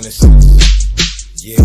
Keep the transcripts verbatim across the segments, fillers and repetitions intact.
innocence. Yeah.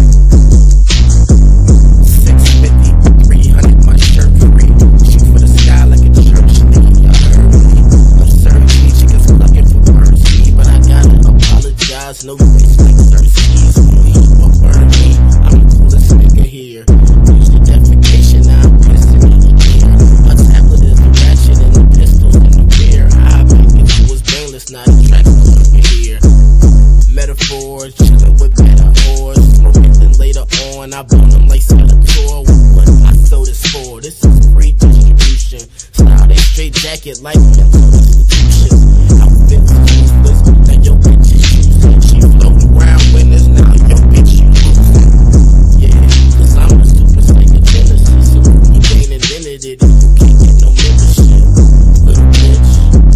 six fifty, three hundred, my shirt free. Shoot for the sky like a church nigga, y'all heard me. I'm serving these chickens looking for mercy, but I gotta apologize. No face like Cersei's me or burn me. I'm the coolest nigga here. Use the defecation, now I'm pissing in your ear. A tablet is the ratchet and the pistols in the rear. I make it you was brainless, not attractive over here. Metaphors, chillin' with metaphors. Smoking, then later on, I burn them like Skeletor. What I sold this for? This is free distribution. Style that straight jacket like mental institutions. Outfits useless, that your bitch is using. She floating around when it's now your bitch you losing. Yeah, cause I'm a super Sega Genesis. So you ain't invented it and you can't get no membership. Little bitch.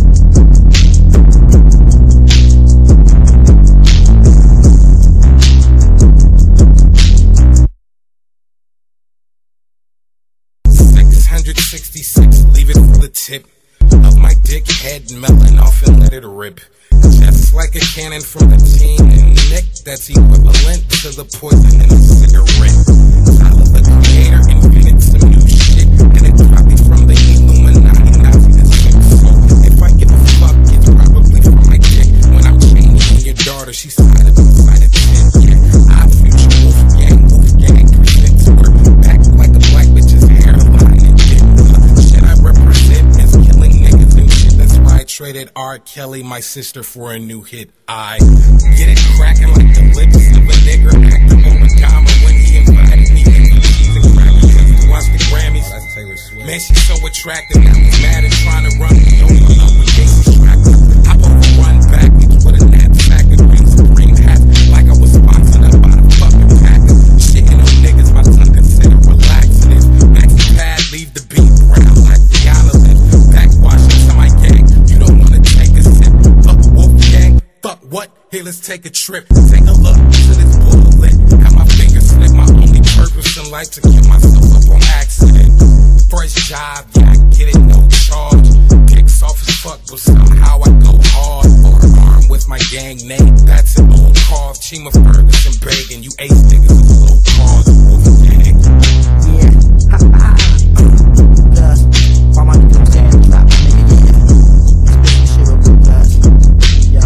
six hundred sixty-six, leave it for the tip of my dick head melting off and let it rip. Just like a cannon from the team and Nick, that's equivalent to the poison in a cigarette. Tyler the Creator invented some new shit, and it's probably from the Illuminati, Nazi the sick. So if I give a fuck, it's probably from my dick. When I'm changing your daughter, she's side of side of ten. Yeah, I future wolf gang, wolf gang, present to her back like a black bitch's hairline and dick. Shit I represent is killing niggas and shit. That's why I traded R. Kelly, my sister, for a new hit. I get it cracking like the lips of a nigger actor Obama when he invited me in for cheese and crackers. Just to watch the Grammys. That's Taylor Swift. Man, she's so attractive. Now he's mad and trying to run me over. Up with Gates distracted. I overrun backwards with a knapsack of green Supreme hats like I was sponsored up by the fucking Packers. Shitting on niggas, my tongue consider relaxing it. Maxi pad, leave the beat brown like Rihanna lips. Backwashing to my gang. You don't wanna take a sip. Fuck wolf gang. Fuck what? Here, let's take a trip. Take a look to this bullet. How my fingers slip. My only purpose in life to kill myself up on accident. First job, yeah, I get it, no charge. Kicks off as fuck, but somehow I go hard. Or armed with my gang name. That's an old carve. Chima Ferguson begging you ace niggas with low cars. Wolf gang. Yeah, ha ha. Cuz, all my niggas saying, drop my nigga, yeah. Spit this shit real quick, cuz. Yo.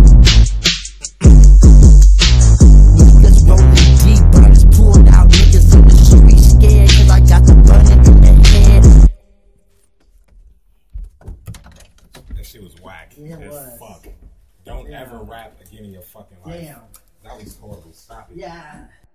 Niggas rolling deep, but I just pulled out niggas in the street scared, cause I got the bunny in their head. That shit was whack. Yeah, it as was. Fuck. Don't Damn. ever rap again in your fucking life. Damn. That was horrible. Stop it. Yeah.